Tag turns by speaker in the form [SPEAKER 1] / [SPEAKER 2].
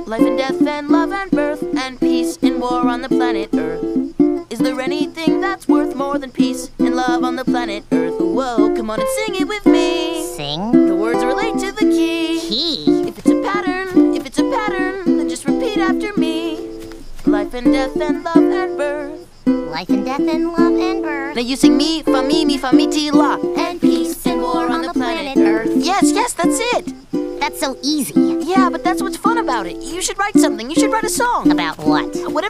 [SPEAKER 1] Life and death and love and birth and peace and war on the planet Earth. Is there anything that's worth more than peace and love on the planet Earth? Whoa, come on and sing it with me.
[SPEAKER 2] Sing?
[SPEAKER 1] The words relate to the key.
[SPEAKER 2] Key?
[SPEAKER 1] If it's a pattern, then just repeat after me. Life and death and love and birth.
[SPEAKER 2] Life and death and love and birth.
[SPEAKER 1] Now you sing mi, fa, mi, ti, la.
[SPEAKER 2] And peace and war on the planet Earth.
[SPEAKER 1] Yes, that's it.
[SPEAKER 2] That's so easy.
[SPEAKER 1] Yeah, but that's what's fun about it. You should write something. You should write a song.
[SPEAKER 2] About what?
[SPEAKER 1] Whatever